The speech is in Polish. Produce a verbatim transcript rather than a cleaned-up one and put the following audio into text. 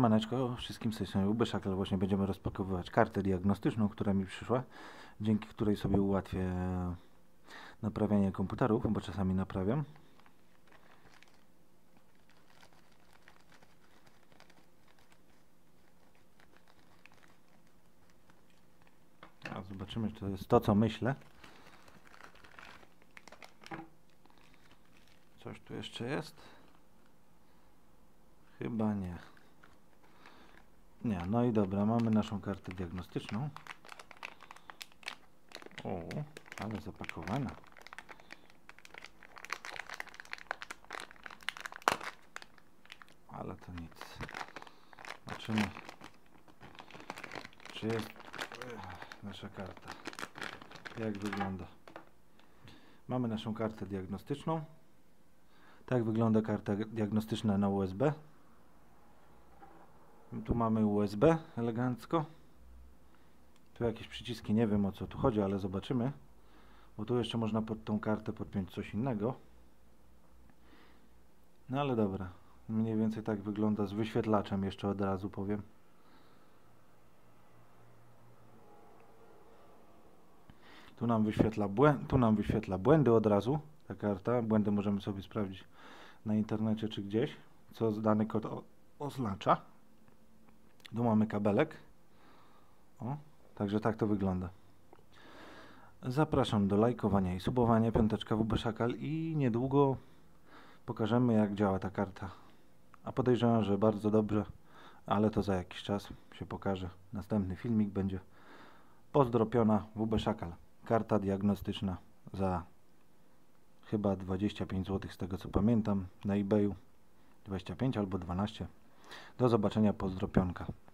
Maneczko, wszystkim z tej strony Ubeszak, ale właśnie będziemy rozpakowywać kartę diagnostyczną, która mi przyszła, dzięki której sobie ułatwię naprawianie komputerów, bo czasami naprawiam. A zobaczymy, czy to jest to, co myślę. Coś tu jeszcze jest? Chyba nie. Nie, no i dobra, mamy naszą kartę diagnostyczną. O, ale zapakowana. Ale to nic. Zobaczymy, czy jest nasza karta. Jak wygląda? Mamy naszą kartę diagnostyczną. Tak wygląda karta diagnostyczna na U S B. Tu mamy U S B elegancko. Tu jakieś przyciski, nie wiem o co tu chodzi, ale zobaczymy. Bo tu jeszcze można pod tą kartę podpiąć coś innego. No ale dobra. Mniej więcej tak wygląda z wyświetlaczem, jeszcze od razu powiem. Tu nam wyświetla błędy, tu nam wyświetla błędy od razu. Ta karta. Błędy możemy sobie sprawdzić na internecie czy gdzieś, co dany kod oznacza. Tu mamy kabelek. O, także tak to wygląda. Zapraszam do lajkowania i subowania. Piąteczka w Ubeszakal i niedługo pokażemy, jak działa ta karta. A podejrzewam, że bardzo dobrze, ale to za jakiś czas się pokaże. Następny filmik będzie pozdropiona w Ubeszakal. Karta diagnostyczna za chyba dwadzieścia pięć złotych, z tego co pamiętam, na eBayu. dwadzieścia pięć albo dwanaście. Do zobaczenia, pozdropionka.